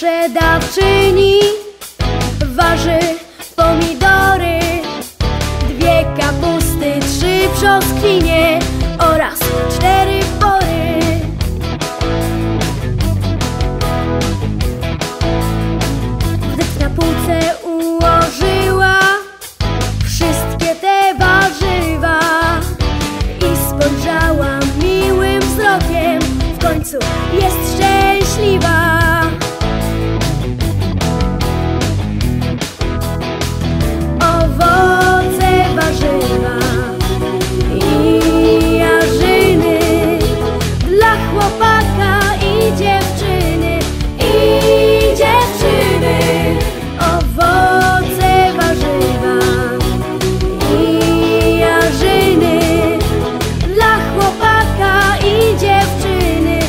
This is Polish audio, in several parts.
sprzedawczyni waży pomidory, 2 kapusty, 3 brzoskwinie oraz 4 pory. Gdy na półce ułożyła wszystkie te warzywa i spojrzała miłym wzrokiem, w końcu jest szczęśliwa. Owoce, warzywa i jarzyny dla chłopaka i dziewczyny, Owoce, warzywa i jarzyny dla chłopaka i dziewczyny,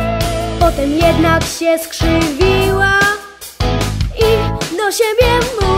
Potem jednak się skrzywiła i do siebie mówi: